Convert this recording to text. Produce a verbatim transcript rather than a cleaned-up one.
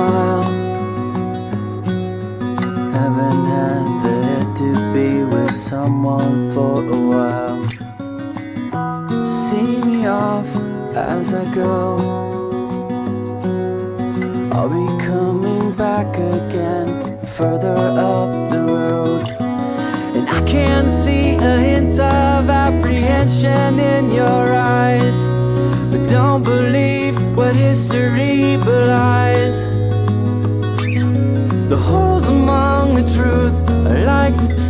while. Haven't had the hit to be with someone for a while. See me off as I go. I'll be coming back again, further up the road. And I can see a hint of apprehension in your eyes, but don't believe what history belies. The holes among the truth are like